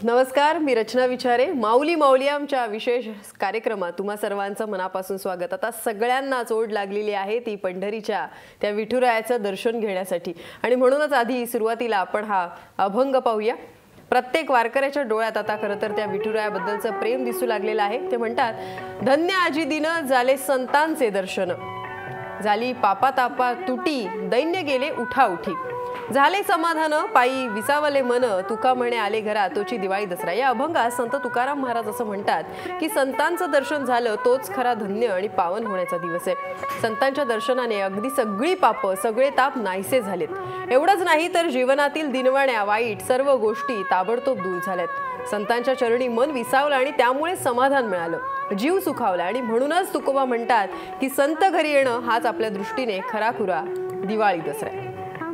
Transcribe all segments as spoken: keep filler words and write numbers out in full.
नमस्कार, मी रचना विचारे. माऊली माऊली आमच्या विशेष कार्यक्रमात तुम्हा सर्वांचं मनापासून स्वागत. आता सगळ्यांनाच ओढ लागलेली आहे ती पंढरीच्या त्या विठुरायाचं दर्शन घेण्यासाठी आणि म्हणूनच आधी सुरुवातीला आपण हा अभंग पाहूया. प्रत्येक वारकऱ्याच्या डोळ्यात आता खरं तर त्या विठुरायाबद्दलचं प्रेम दिसू लागलेलं आहे. ते म्हणतात, धन्य आजी दिन झाले संतांचे दर्शन, झाली पापा तापा तुटी, दैन्य गेले उठा उठी, झाले समाधान पायी विसावले मन, तुका म्हणे आले घरा तोची दिवाळी दसरा. या अभंगात संत तुकाराम महाराज असं म्हणतात की संतांचं दर्शन झालं तोच खरा धन्य आणि पावन होण्याचा दिवस आहे. संतांच्या दर्शनाने अगदी सगळी पाप सगळे ताप नाहीसे झालेत. एवढंच नाही तर जीवनातील दिनवाण्या वाईट सर्व गोष्टी ताबडतोब दूर झाल्यात. संतांच्या चरणी मन विसावलं आणि त्यामुळे समाधान मिळालं, जीव सुखावला. आणि म्हणूनच तुकोबा म्हणतात की संत घरी येणं हाच आपल्या दृष्टीने खराखुरा दिवाळी दसरा आहे.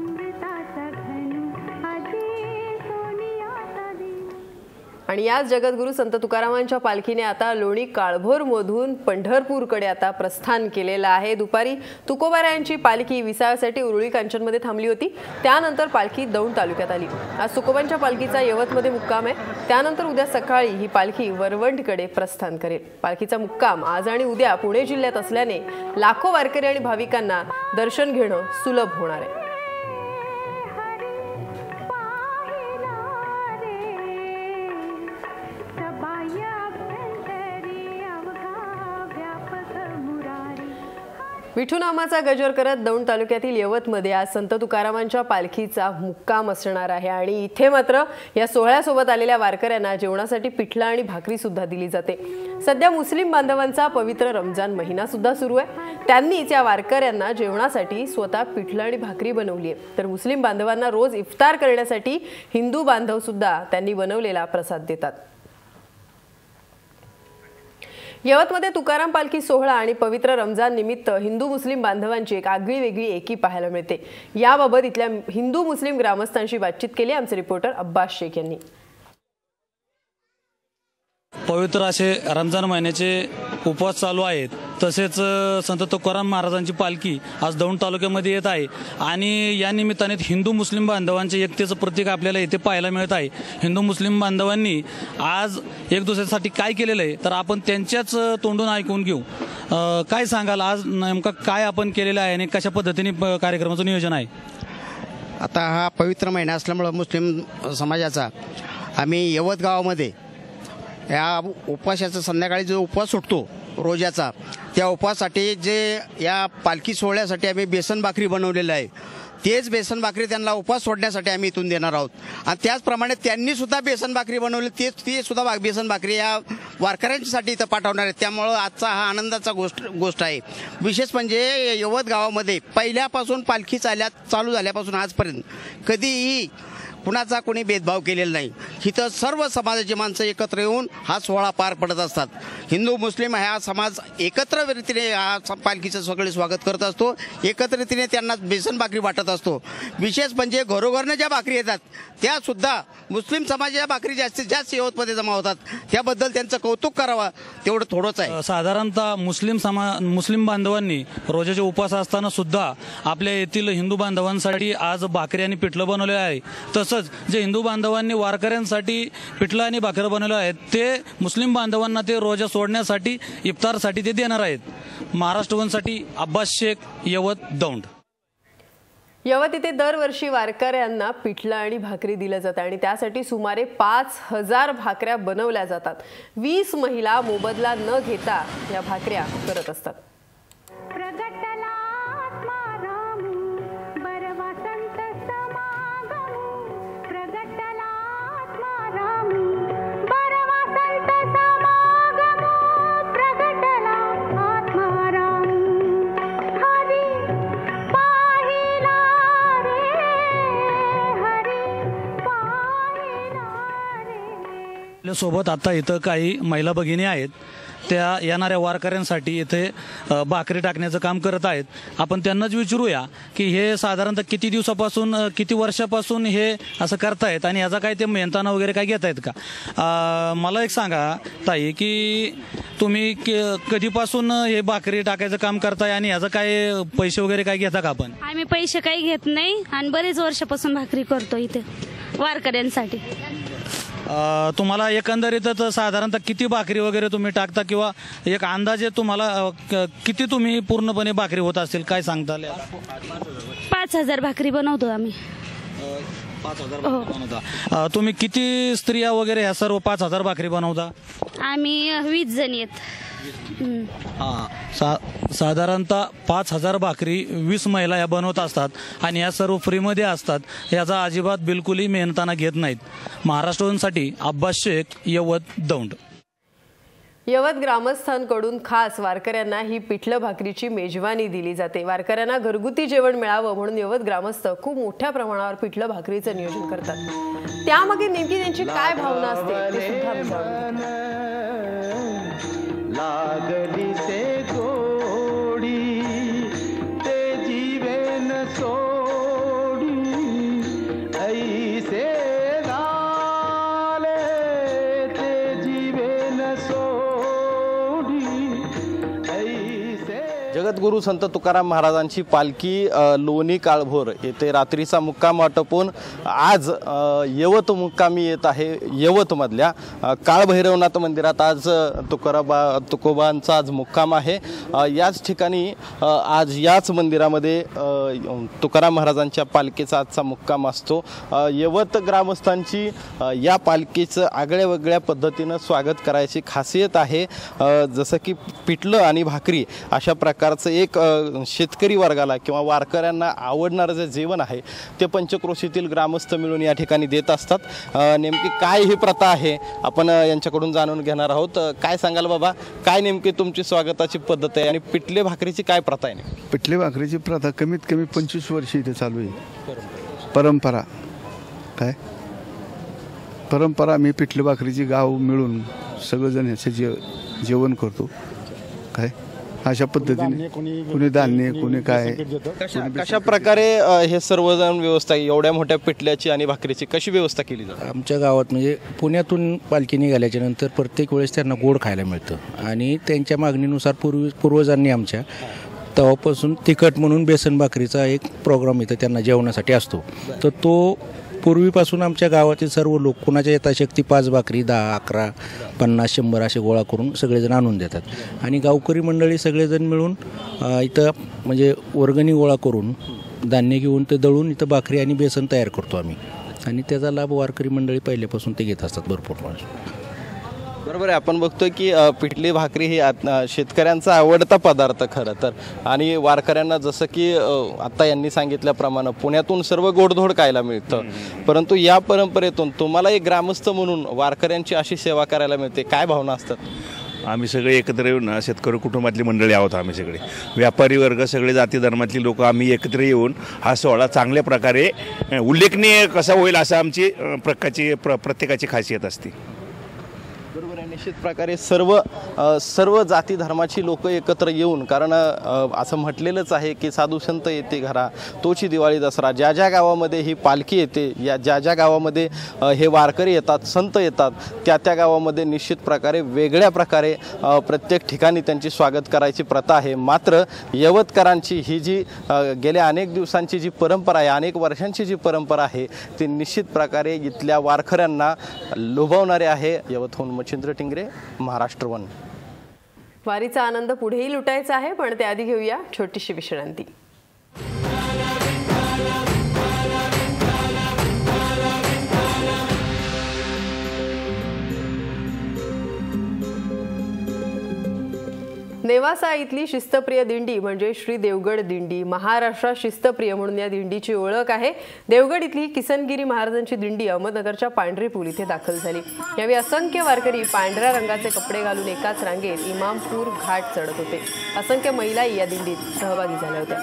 आणि याच जगद्गुरु संत तुकारामांच्या पालखीने आता लोणी काळभोर मधून पंढरपूरकडे आता प्रस्थान केलेलं आहे. दुपारी तुकोबारायांची पालखी विसाव्यासाठी उरुळी कांचनमध्ये थांबली होती. त्यानंतर पालखी दौंड तालुक्यात आली. आज तुकोबांच्या पालखीचा यवतमध्ये मुक्काम आहे. त्यानंतर उद्या सकाळी ही पालखी वरवंडकडे प्रस्थान करेल. पालखीचा मुक्काम आज आणि उद्या पुणे जिल्ह्यात असल्याने लाखो वारकरी आणि भाविकांना दर्शन घेणं सुलभ होणार आहे. विठू नामाचा गजर करत दौंड तालुक्यातील यवतमध्ये आज संत तुकारामांच्या पालखीचा मुक्काम असणार आहे. आणि इथे मात्र या सोहळ्यासोबत आलेल्या वारकऱ्यांना जेवणासाठी पिठलं आणि भाकरी सुद्धा दिली जाते. सध्या मुस्लिम बांधवांचा पवित्र रमजान महिना सुद्धा सुरू आहे. त्यांनीच या वारकऱ्यांना जेवणासाठी स्वतः पिठलं आणि भाकरी बनवली आहे. तर मुस्लिम बांधवांना रोज इफ्तार करण्यासाठी हिंदू बांधव सुद्धा त्यांनी बनवलेला प्रसाद देतात. यवतमध्ये तुकाराम पालखी सोहळा आणि पवित्र रमजान निमित्त हिंदू मुस्लिम बांधवांची एक आगळी वेगळी एकी पाहायला मिळते. याबाबत इथल्या हिंदू मुस्लिम ग्रामस्थांशी बातचीत केली आमचे रिपोर्टर अब्बास शेख यांनी. पवित्र असे रमजान महिन्याचे उपवास चालू आहेत. तसेच संत तुकाराम महाराजांची पालखी आज दौंड तालुक्यामध्ये येत आहे आणि या निमित्ताने हिंदू मुस्लिम बांधवांचे एकतेचं प्रतीक आपल्याला इथे पाहायला मिळत आहे. हिंदू मुस्लिम बांधवांनी आज एक दुसऱ्यासाठी काय केलेलं आहे तर आपण त्यांच्याच तोंडून ऐकून घेऊ. काय सांगाल, आज नेमका काय आपण केलेलं आहे आणि कशा पद्धतीने कार्यक्रमाचं नियोजन आहे? आता हा पवित्र महिना असल्यामुळं मुस्लिम समाजाचा आम्ही यवत गावामध्ये या उपवासाचा संध्याकाळी जो उपवास सुटतो रोजाचा, त्या उपवासासाठी जे या पालखी सोहळ्यासाठी आम्ही बेसन भाकरी बनवलेलं आहे, तेच बेसन भाकरी त्यांना उपवास सोडण्यासाठी आम्ही इथून देणार आहोत. आणि त्याचप्रमाणे त्यांनी सुद्धा बेसन भाकरी बनवली, तेच ती सुद्धा बेसन भाकरी या वारकऱ्यांसाठी इथं पाठवणार आहेत. त्यामुळं आजचा हा आनंदाचा गोष्ट गोष्ट आहे. विशेष म्हणजे यवत गावामध्ये पहिल्यापासून पालखी चालल्यात चालू झाल्यापासून आजपर्यंत कधीही कुणाचा कोणी भेदभाव केलेला नाही. इथं सर्व समाजाची माणसं एकत्र येऊन हा सोहळा पार पडत असतात. हिंदू मुस्लिम हा समाज एकत्र रीतीने हा पालखीचं सगळे स्वागत करत असतो. एकत्र रीतीने त्यांना बेसन भाकरी वाटत असतो. विशेष म्हणजे घरोघरनं ज्या भाकरी येतात त्या सुद्धा मुस्लिम समाजाच्या भाकरी जास्तीत जास्त यवतमध्ये जमा होतात. त्याबद्दल त्यांचं कौतुक करावं तेवढं थोडंच आहे. साधारणतः मुस्लिम समा मुस्लिम बांधवांनी रोजाचे उपवास असताना सुद्धा आपल्या येथील हिंदू बांधवांसाठी आज भाकरी आणि पिठलं बनवले आहे. तसंच जे हिंदू बांधवांनी वारकऱ्यांसाठी पिठलं आणि भाकरी बनवलं आहेत ते मुस्लिम बांधवांना ते रोजा सोडण्यासाठी इफ्तारसाठी ते देणार आहेत. महाराष्ट्र वनसाठी अब्बास शेख, यवत, दौंड. यवत इथे दरवर्षी वारकऱ्यांना पिठलं आणि भाकरी दिलं जातं आणि त्यासाठी सुमारे पाच हजार भाकऱ्या बनवल्या जातात. वीस महिला मोबदला न घेता या भाकऱ्या करत असतात. सोबत आता इथं काही महिला भगिनी आहेत, त्या येणाऱ्या वारकऱ्यांसाठी इथे भाकरी टाकण्याचं काम करत आहेत. आपण त्यांनाच विचारूया की हे साधारणतः किती दिवसापासून किती वर्षापासून हे असं करतायत आणि याचा काय ते मेहनताना वगैरे काय घेत आहेत का? मला एक सांगा ताई की तुम्ही कधीपासून हे भाकरी टाकायचं काम करताय आणि याचा काय पैसे वगैरे काय घेता का? आपण आम्ही पैसे काही घेत नाही आणि बरेच वर्षापासून भाकरी करतो इथे वारकऱ्यांसाठी. अ, तुम्हाला एकंदरीतच साधारणतः किती भाकरी वगैरे तुम्ही टाकता किंवा एक अंदाजे तुम्हाला अ, क- किती तुम्ही पूर्णपणे भाकरी होत असतील काय सांगताल? पाच हजार भाकरी बनवतो आम्ही. पाच हजार बनवता. अ, तुम्ही किती स्त्रिया वगैरे ह्या सर्व पाच हजार भाकरी बनवता? आम्ही वीस जणी आहेत. हम्म. हा सा साधारणतः पाच हजार भाकरी वीस महिला या बनवत असतात आणि या सर्व फ्रीमध्ये असतात. याचा अजिबात बिलकुलही मेहनताना घेत नाहीत. महाराष्ट्रासाठी अब्बास शेख, यवत, दौंड. यवत ग्रामस्थांकडून खास वारकऱ्यांना ही पिठलं भाकरीची मेजवानी दिली जाते. वारकऱ्यांना घरगुती जेवण मिळावं म्हणून यवत ग्रामस्थ खूप मोठ्या प्रमाणावर पिठलं भाकरीचं नियोजन करतात. त्यामागे नेमकी त्यांची काय भावना असते ते सुद्धा आम्ही जाणून घेऊ. लागली से गोडी ते जीवन सोडी ऐसे झाले ते जीवन सोडी ऐसे. जगद्गुरू संत तुकाराम महाराजांची पालखी अ, लोणी काळभोर येथे रात्रीचा मुक्काम आटोपून आज अ, यवत मुक्कामी येत आहे. यवतमधल्या अ, काळभैरवनाथ मंदिरात आज अ, तुकाराबा तुकोबांचा आज मुक्काम आहे. अ, याच ठिकाणी अ, आज याच मंदिरामध्ये अ, तुकाराम महाराजांच्या पालखीचा आजचा मुक्काम असतो. अ, यवत ग्रामस्थांची अ, या पालखीचं आगळ्या वेगळ्या पद्धतीनं स्वागत करायची खासियत आहे. अ, जसं की पिठलं आणि भाकरी अशा प्रकारचं एक अ, शेतकरी वर्गाला किंवा वारकऱ्यांना आवडणारं जे जेवण आहे ते पंचक्रोशीतील ग्रामस्थ मिळून या ठिकाणी देत असतात. अ, नेमकी काय ही प्रथा आहे आपण अ, यांच्याकडून जाणून घेणार आहोत. अ, काय सांगाल बाबा, काय नेमकी तुमची स्वागताची पद्धत आहे आणि पिठले भाकरीची काय प्रथा आहे? पिठले भाकरीची प्रथा कमीत कमी पंचवीस वर्ष इथे चालू आहे. परंपरा काय परंपरा मी पिठले भाकरीची गाव मिळून सगळेजण ह्याचे जे जेवण करतो. काय अशा पद्धतीने कुणी धान्य कुणी काय कशा कशा प्रकारे अ, हे सर्वजण व्यवस्था एवढ्या मोठ्या पिठल्याची आणि भाकरीची कशी व्यवस्था केली जाते? आमच्या गावात म्हणजे पुण्यातून पालखी निघाल्याच्या नंतर प्रत्येक वेळेस त्यांना गोड खायला मिळतं आणि त्यांच्या मागणीनुसार पूर्वी पूर्वजांनी आमच्या तेव्हापासून तिखट म्हणून बेसन भाकरीचा एक प्रोग्राम इथं त्यांना जेवणासाठी असतो. तर तो पूर्वीपासून आमच्या गावातील सर्व लोक कुणाच्या यथाशक्ती पाच भाकरी दहा अकरा पन्नास शंभर असे गोळा करून सगळेजण आणून देतात आणि गावकरी मंडळी सगळेजण मिळून अ, इथं म्हणजे वर्गणी गोळा करून धान्य घेऊन ते दळून इथं भाकरी आणि बेसन तयार करतो आम्ही आणि त्याचा लाभ वारकरी मंडळी पहिल्यापासून ते घेत असतात भरपूर माणूस. बरोबर आहे. आपण बघतोय की अ, पिठली भाकरी ही आत- अ, शेतकऱ्यांचा आवडता पदार्थ खरं तर आणि वारकऱ्यांना जसं की अ, आता यांनी सांगितल्याप्रमाणे पुण्यातून सर्व गोडधोड खायला मिळतं, परंतु या परंपरेतून तुम्हाला एक ग्रामस्थ म्हणून वारकऱ्यांची अशी सेवा करायला मिळते. काय भावना असतात? आम्ही सगळे एकत्र येऊन ना शेतकरी कुटुंबातली मंडळी आहोत. आम्ही सगळे व्यापारी वर्ग सगळे जाती धर्मातली लोक आम्ही एकत्र येऊन हा सोहळा चांगल्या प्रकारे अ, उल्लेखनीय कसा होईल असं आमची अ, प्रकारची प्र प्रत्येकाची खासियत असते. बरोबर आहे. निश्चित प्रकारे सर्व अ, सर्व जाती धर्माची लोक एकत्र येऊन, कारण अ, असं म्हटलेलंच आहे की साधू संत येते घरा तोची दिवाळी दसरा. ज्या ज्या गावामध्ये ही पालखी येते, या ज्या ज्या गावामध्ये अ, हे वारकरी येतात, संत येतात, त्या त्या गावामध्ये निश्चित प्रकारे वेगळ्या प्रकारे अ, प्रत्येक ठिकाणी त्यांची स्वागत करायची प्रथा आहे. मात्र यवतकरांची ही जी अ, गेल्या अनेक दिवसांची जी परंपरा आहे, अनेक वर्षांची जी परंपरा आहे, ती निश्चित प्रकारे इथल्या वारकऱ्यांना लोभावणारे आहे. यवतहून मच्छिंद्र टिंगरे, महाराष्ट्र वन. वारीचा आनंद पुढेही लुटायचा आहे, पण त्याआधी घेऊया छोटीशी विश्रांती. नेवासा इथली शिस्तप्रिय दिंडी म्हणजे श्री देवगड दिंडी. महाराष्ट्रात शिस्तप्रिय म्हणून या दिंडीची ओळख आहे. देवगड इथली किसनगिरी महाराजांची दिंडी अहमदनगरच्या पांढरी पूल इथे दाखल झाली. यावेळी असंख्य वारकरी पांढऱ्या रंगाचे कपडे घालून एकाच रांगेत इमामपूर घाट चढत होते. असंख्य महिलाही या दिंडीत सहभागी झाल्या होत्या.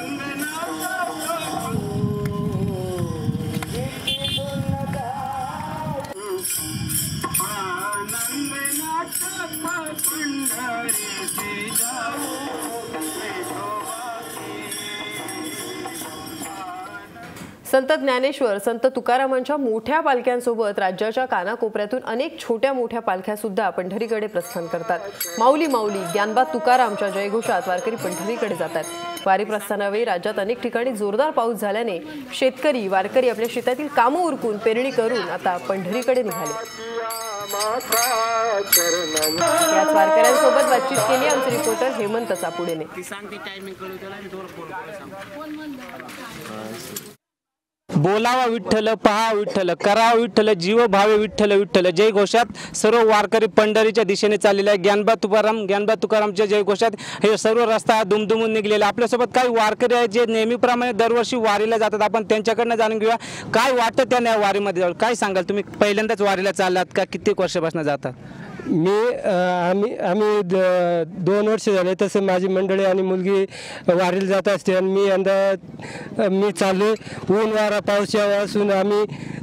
संत ज्ञानेश्वर संत तुकारामांच्या मोठ्या पालख्यांसोबत राज्याच्या कानाकोपऱ्यातून अनेक छोट्या मोठ्या पालख्या सुद्धा पंढरीकडे प्रस्थान करतात. माऊली माऊली ज्ञानबा तुकारामच्या जयघोषात वारकरी पंढरीकडे जातात. वारी प्रस्थानावेळी राज्यात अनेक ठिकाणी जोरदार पाऊस झाल्याने शेतकरी वारकरी आपल्या शेतातील कामं उरकून पेरणी करून आता पंढरीकडे निघाले. याच वारकऱ्यांसोबत बातचीत केली आमचे रिपोर्टर हेमंत चापुडेने. बोलावा विठ्ठल, पहा विठ्ठल, करावा विठ्ठल, जीव भावे विठ्ठल विठ्ठल जयघोषात सर्व वारकरी पंढरीच्या दिशेने चाललेले आहे. ज्ञानबा तुकाराम ज्ञानबा तुकारामच्या जयघोषात हे सर्व रस्ता दुमदुमून निघलेले. आपल्यासोबत काही वारकरी आहेत जे नेहमीप्रमाणे दरवर्षी वारीला जातात. आपण त्यांच्याकडनं जाणून घेऊया काय वाटतं त्यांना वारीमध्ये जाऊन. काय सांगाल, तुम्ही पहिल्यांदाच वारीला चाललात का कित्येक वर्षापासून जातात? मी आम्ही आम्ही दोन वर्ष झाले. तसे माझी मंडळी आणि मुलगी वारीला जात असते आणि मी यंदा मी चालले. ऊन वारा पाऊस यावा असून आम्ही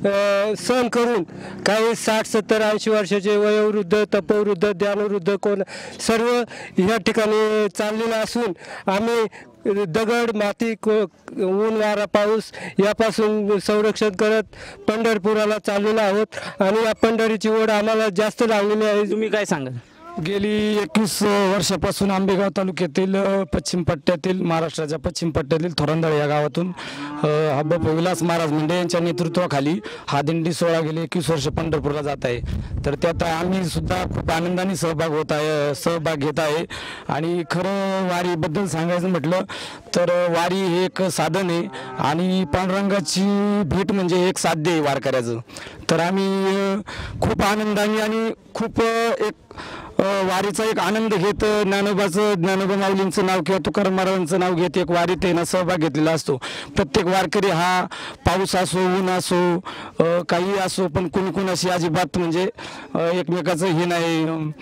सहन करून काही साठ सत्तर ऐंशी वर्षाचे वयोवृद्ध तपवृद्ध ध्यानवृद्ध कोण सर्व ह्या ठिकाणी चाललेलं असून आम्ही दगड माती ऊन वारा पाऊस यापासून संरक्षण करत पंढरपुराला चाललेलो आहोत आणि या पंढरीची ओढ आम्हाला जास्त लागलेली आहे. तुम्ही काय सांगाल? गेली एकवीस वर्षापासून आंबेगाव तालुक्यातील पश्चिम पट्ट्यातील महाराष्ट्राच्या पश्चिम पट्ट्यातील थोरंदळ या गावातून बापू विलास महाराज मुंडे यांच्या नेतृत्वाखाली हा दिंडी सोहळा गेली एकवीस वर्ष पंढरपूरला जात आहे. तर त्यात आम्ही सुद्धा खूप आनंदाने सहभाग होत आहे सहभाग घेत आहे. आणि खरं वारीबद्दल सांगायचं म्हटलं तर वारी हे एक साधन आहे आणि पांडुरंगाची भेट म्हणजे एक साध्य आहे वारकऱ्याचं. तर आम्ही खूप आनंदाने आणि खूप एक वारीचा एक आनंद घेत ज्ञानोबाचं ज्ञानोबा माऊलींचं नाव किंवा तुकाराम महाराजांचं नाव घेत एक वारीत येणं सहभाग घेतलेला असतो. प्रत्येक वारकरी हा पाऊस असो ऊन असो काही असो पण कुणी कुणाशी अजिबात म्हणजे एकमेकाचं हे नाही,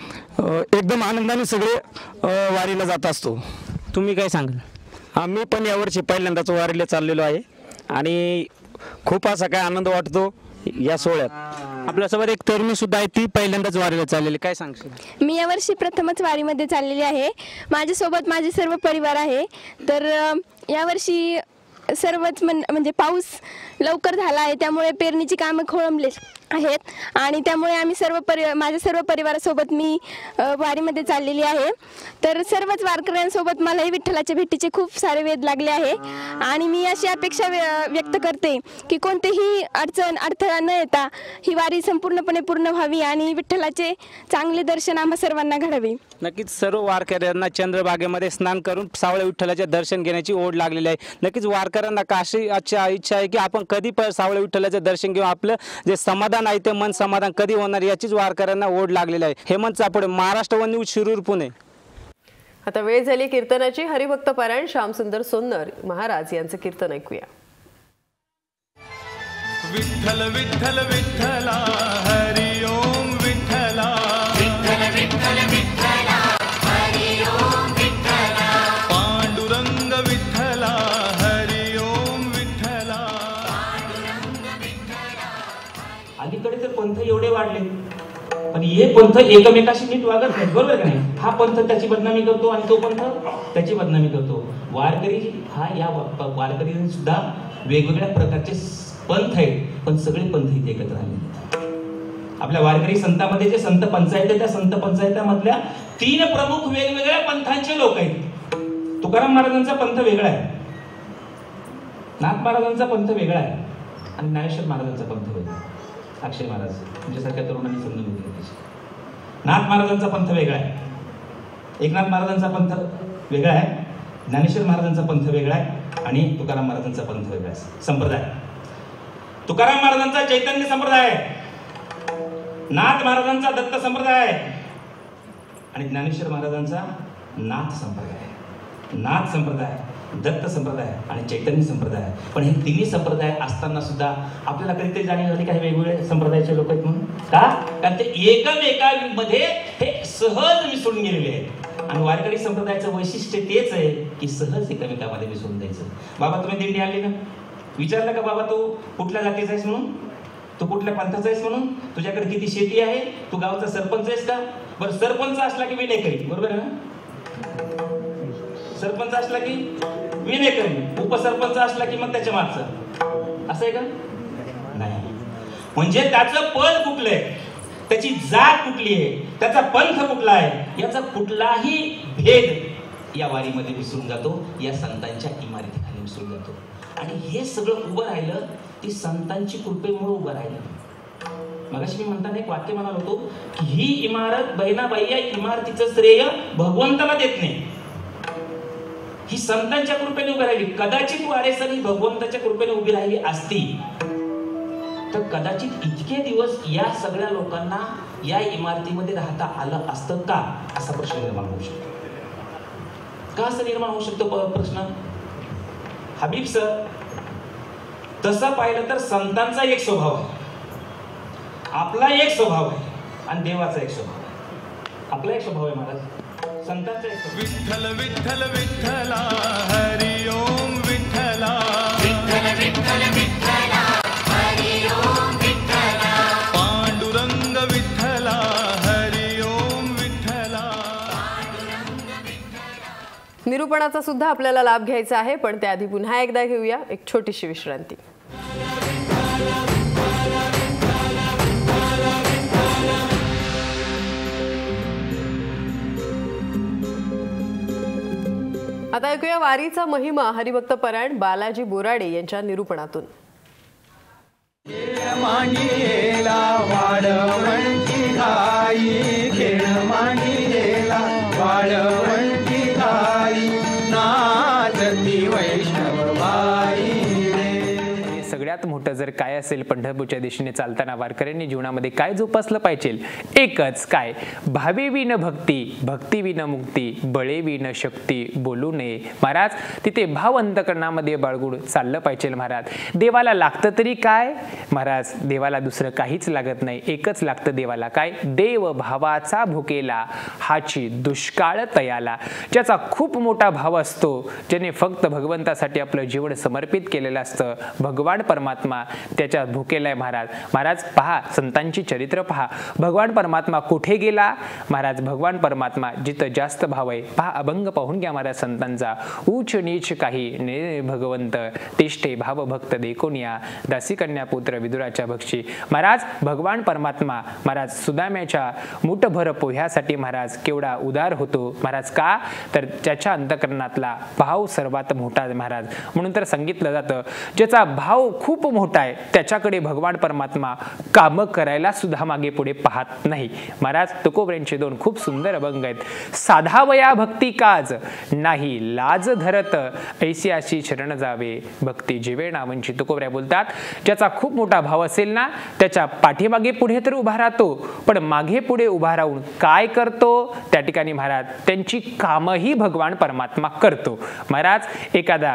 एकदम आनंदाने सगळे वारीला जात असतो. तुम्ही काय सांगाल? आम्ही पण यावर्षी पहिल्यांदाच वारीला चाललेलो आहे आणि खूप असा काय आनंद वाटतो या सोहळ्यात. आपल्यासोबत एक तरुणी सुद्धा आहे, ती पहिल्यांदाच वारीला चाललेली. काय सांगशील? मी यावर्षी प्रथमच वारीमध्ये चाललेली आहे. माझ्यासोबत माझे सर्व परिवार आहे. तर यावर्षी सर्वच म्हण म्हणजे पाऊस लवकर झाला आहे त्यामुळे पेरणीची कामं खोळंबले आहेत आणि त्यामुळे आम्ही सर्व परि माझ्या सर्व परिवारासोबत मी वारीमध्ये चाललेली आहे. तर सर्वच वारकऱ्यांसोबत मलाही विठ्ठलाच्या भेटीचे खूप सारे वेध लागले आहे आणि मी अशी अपेक्षा व्यक्त करते की कोणतेही अडचण अडथळा न येता ही वारी संपूर्णपणे पूर्ण व्हावी आणि विठ्ठलाचे चांगले दर्शन आम्हा सर्वांना घडावे. नक्कीच सर्व वारकऱ्यांना चंद्रभागेमध्ये स्नान करून सावळ्या विठ्ठलाचे दर्शन घेण्याची ओढ लागलेली आहे. नक्कीच वारकऱ्यांना काशी अच्छा इच्छा आहे की आपण कधी पण सावळ्या विठ्ठलाचे दर्शन घेऊ, आपलं जे समाधान आहे ते मन समाधान कधी होणार याचीच वारकऱ्यांना ओढ लागलेली आहे. Hemant Chapude, Maharashtra one news, Shirur, Pune. आता वेळ झाली कीर्तनाची. हरिभक्त पारायण श्यामसुंदर सोन्नर महाराज यांचं कीर्तन ऐकूया. विठ्ठल विठ्ठल विठ्ठला हरि ओम विठ्ठला विठ्ठल विठ्ठल विठ्ठला हरि ओम विठ्ठला पांडुरंग विठ्ठला हरि ओम विठ्ठला पांडुरंग विठ्ठला. अलीकडे तर पंथ एवढे वाढले पण हे पंथ एकमेकाशी नीट वागत नाहीत, बरोबर का नाही? हा पंथ त्याची बदनामी करतो आणि तो पंथ त्याची बदनामी करतो. वारकरी हा या वारकरी सुद्धा वेगवेगळ्या प्रकारचे पंथ आहेत पण सगळे पंथ इथे एकत्र आले. आपल्या वारकरी संतांमध्ये जे संत पंचायत आहे त्या संत पंचायतामधल्या तीन प्रमुख वेगवेगळ्या पंथांचे लोक आहेत. तुकाराम महाराजांचा पंथ वेगळा आहे, नाथ महाराजांचा पंथ वेगळा आहे आणि ज्ञानेश्वर महाराजांचा पंथ वेगळा आहे. अक्षय महाराज तुमच्यासारख्या तरुणांनी समजून घेतले. नाथ महाराजांचा पंथ वेगळा आहे, एकनाथ महाराजांचा पंथ वेगळा आहे, ज्ञानेश्वर महाराजांचा पंथ वेगळा आहे आणि तुकाराम महाराजांचा पंथ वेगळा आहे. संप्रदाय तुकाराम महाराजांचा चैतन्य संप्रदाय आहे, नाथ महाराजांचा दत्त संप्रदाय आहे आणि ज्ञानेश्वर महाराजांचा नाथ संप्रदाय आहे. नाथ संप्रदाय, दत्त संप्रदाय आणि चैतन्य संप्रदाय. पण हे तिन्ही संप्रदाय असताना सुद्धा आपल्याला कधीतरी जाणीव झाली काही वेगवेगळे संप्रदायाचे लोक आहेत म्हणून. का? कारण ते एकमेकांमध्ये हे सहज मिसळून गेलेले आहेत आणि वारकरी संप्रदायाचं वैशिष्ट्य तेच आहे की सहज एकमेकांमध्ये मिसळून द्यायचं. बाबा तुम्ही दिंडी आणली ना, विचारलं का बाबा तू कुठल्या जातीचा आहेस म्हणून, तू कुठल्या पंथाचा आहेस म्हणून, तुझ्याकडे किती शेती आहे, तू गावचा सरपंच आहेस का? बरं सरपंच असला की विनय करी, बरोबर आहे ना? सरपंच असला की विनय करी, उपसरपंच असला की मग त्याच्या मागचं असं आहे का? नाही. म्हणजे त्याचं पद कुठलंय, त्याची जात कुठली आहे, त्याचा पंथ कुठला आहे, याचा कुठलाही भेद या वारीमध्ये विसरून जातो, या संतांच्या इमारतीखाली विसरून जातो. आणि हे सगळं उभं राहिलं ती संतांची कृपेमुळे उभं राहिलं. मगाशी मी म्हणताना एक वाक्य म्हणाल होतो की ही इमारत बहिणाबाई या इमारतीचं श्रेय भगवंताला देत नाही, ही संतांच्या कृपेने उभी राहिली. कदाचित वारेसर ही भगवंताच्या कृपेने उभी राहिली असती तर कदाचित इतके दिवस या सगळ्या लोकांना या इमारतीमध्ये राहता आलं असतं का, असा प्रश्न निर्माण होऊ शकतो. का असं निर्माण होऊ शकतो प्रश्न? हबीब सर, तसं पाहिलं तर संतांचा एक स्वभाव आहे, आपला एक स्वभाव आहे आणि देवाचा एक स्वभाव आहे. आपला एक स्वभाव आहे महाराज, संतांचा एक स्वभाव. विठ्ठल विठ्ठल विठ्ठला हरि ओम विठ्ठला, विठ्ठल विठ्ठल विठ्ठला हरि ओम विठ्ठला, पांडुरंग विठ्ठला हरि ओम विठ्ठला. निरूपणाचा सुद्धा आपल्याला लाभ घ्यायचा आहे, पण त्याआधी पुन्हा एकदा घेऊया एक छोटीशी विश्रांती. आता ऐकूया वारीचा महिमा हरिभक्त परायण बालाजी बोराडे यांच्या निरूपणातून. मांडीला वाळवंटी गाई, खेळ मांडीला वाळवंटी गाई, नाचती वैष्णव बाई. सगळ्यात मोठं जर काय असेल पंढरपूरच्या दिशेने चालताना वारकऱ्यांनी जीवनामध्ये काय जोपासलं पाहिजे? एकच काय, भावे विन भक्ती, भक्ती विन मुक्ती, बळे विन शक्ती बोलू नये. महाराज तिथे भाव अंतकरणामध्ये बाळगून चाललं पाहिजे. महाराज देवाला लागतं तरी काय? महाराज देवाला दुसरं काहीच लागत नाही, एकच लागतं देवाला. काय? देव भावाचा भुकेला, हाची दुष्काळ तयाला. ज्याचा खूप मोठा भाव असतो, ज्याने फक्त भगवंतासाठी आपलं जीवन समर्पित केलेलं असतं, भगवान परमात्मा त्याच्या भुकेला आहे. महाराज महाराज पहा, संतांची चरित्र पहा. भगवान परमात्मा कुठे गेला? महाराज भगवान परमात्मा जिथं जास्त भाव आहे, पहा अभंग पाहून घ्या महाराज संतांचा. उच्च नीच काही ने भगवंत, तिष्ठे भाव भक्त देखोनिया, दासी कन्या पुत्र विदुराच्या भक्षी. महाराज भगवान परमात्मा महाराज सुदाम्याच्या मुठभर पोह्यासाठी महाराज केवढा उदार होतो. महाराज का? तर त्याच्या अंतकरणातला भाव सर्वात मोठा महाराज. म्हणून तर सांगितलं जातं ज्याचा भाव खूप मोठा आहे त्याच्याकडे भगवान परमात्मा काम करायला सुद्धा मागे पुढे पाहत नाही. महाराज तुकोबऱ्यांचे दोन खूप सुंदर अभंग आहेत. साधावया भक्ती काज, नाही लाज धरत, ऐसी अशी शरण जावे, भक्ती जीवे नावांची. तुकोबऱ्या बोलतात ज्याचा खूप मोठा भाव असेल ना, त्याच्या पाठीमागे पुढे तर उभा राहतो, पण मागे पुढे उभा राहून काय करतो? त्या ठिकाणी महाराज त्यांची कामही भगवान परमात्मा करतो. महाराज एखादा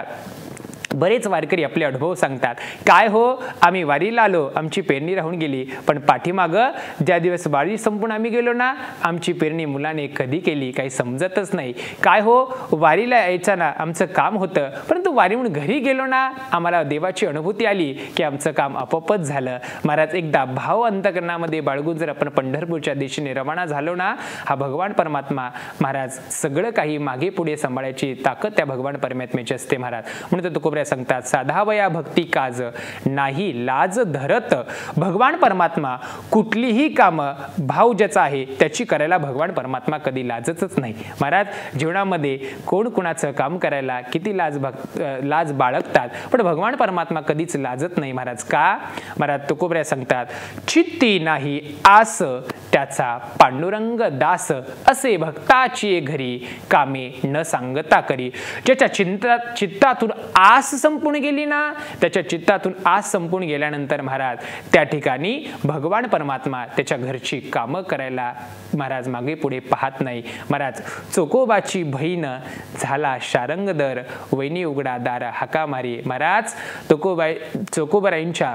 बरेच वारकरी आपले अनुभव सांगतात. काय हो, आम्ही वारीला आलो, आमची पेरणी राहून गेली, पण पाठीमागं ज्या दिवस वारी संपून आम्ही गेलो ना, आमची पेरणी मुलाने कधी केली काही समजतच नाही. काय हो, वारीला यायचं ना आमचं काम होतं, परंतु वारीहून घरी गेलो ना, आम्हाला देवाची अनुभूती आली की आमचं काम आपोआपच झालं. महाराज एकदा भाव अंतकरणामध्ये बाळगून जर आपण पंढरपूरच्या दिशेने रवाना झालो ना, हा भगवान परमात्मा महाराज सगळं काही मागे पुढे सांभाळायची ताकद त्या भगवान परमात्म्याची असते. महाराज म्हणून तुकोबऱ्या सांगतात साधावया भक्ती काज, नाही लाज धरत. भगवान परमात्मा कुठलीही काम भाव ज्याचा आहे त्याची करायला भगवान परमात्मा कधी लाजतच नाही. महाराज जीवनामध्ये कोण कुणाचं काम करायला किती लाज लाज बाळगतात, पण भगवान परमात्मा कधीच लाजत नाही. महाराज का? महाराज तुकोबऱ्या सांगतात चित्ती नाही आस, त्याचा पांडुरंग दास, असे भक्ताची घरी कामे न सांगता करी. ज्याच्या चिंता चित्तातून आस संपून गेली ना, त्याच्या चित्तातून आस संपून गेल्यानंतर महाराज त्या ठिकाणी भगवान परमात्मा त्याच्या घरची कामं करायला महाराज मागे पुढे पाहत नाही. महाराज चोकोबाची बहीण झाला शारंगदर, वैनी उघडा दार हाका मारी. महाराज चोकोबाई चोकोबराईंच्या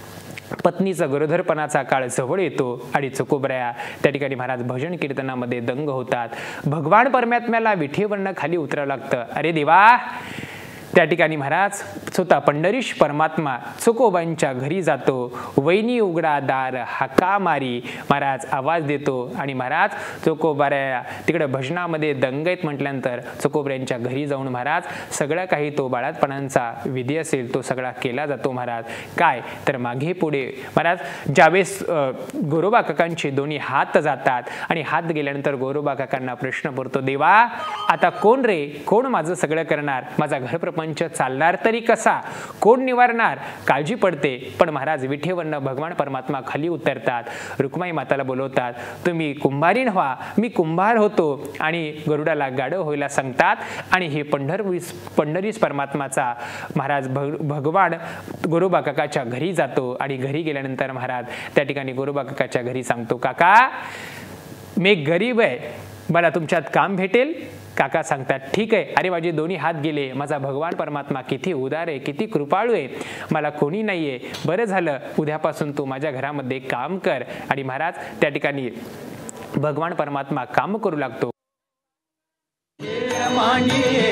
पत्नीचा गरोदरपणाचा काळ जवळ येतो आणि चोकोबऱ्या त्या ठिकाणी महाराज भजन कीर्तनामध्ये दंग होतात. भगवान परमात्म्याला विठेवरनं खाली उतरावं लागतं. अरे देवा, त्या ठिकाणी महाराज स्वतः पंढरीश परमात्मा चोकोबांच्या घरी जातो. वैनी उघडा दार हाका मारी महाराज आवाज देतो आणि महाराज चोकोबाऱ्या तिकडे भजनामध्ये दंगैत म्हटल्यानंतर चोकोबऱ्यांच्या घरी जाऊन महाराज सगळं काही तो बाळातपणांचा विधी असेल तो सगळा केला जातो. महाराज काय तर मागे पुढे महाराज ज्यावेळेस गोरोबा काकांचे दोन्ही हात जातात आणि हात गेल्यानंतर गोरोबा काकांना प्रश्न पडतो, देवा आता कोण रे, कोण माझं सगळं करणार, माझा घर प्रपंच चालणार तरी कसा, कोण निवारणार, काळजी पडते. पण महाराज विठेवरनं भगवान परमात्मा खाली उतरतात, रुक्माई माताला बोलवतात, तुम्ही कुंभारीण व्हा, मी कुंभार होतो आणि गरुडाला गाढ व्हायला सांगतात. आणि हे पंढरवीस पंढरीस परमात्माचा महाराज भग भगवान गोरोबा काकाच्या घरी जातो आणि घरी गेल्यानंतर महाराज त्या ठिकाणी गोरोबा काकाच्या घरी सांगतो, काका मी गरीब आहे, मला तुमच्यात काम भेटेल. काका सांगतात ठीक आहे. अरे माझे दोन्ही हात गेले, माझा भगवान परमात्मा किती उदार आहे, किती कृपाळू आहे, मला कोणी नाही आहे, बरं झालं उद्यापासून तू माझ्या घरामध्ये काम कर. आणि महाराज त्या ठिकाणी भगवान परमात्मा काम करू लागतो. मांडी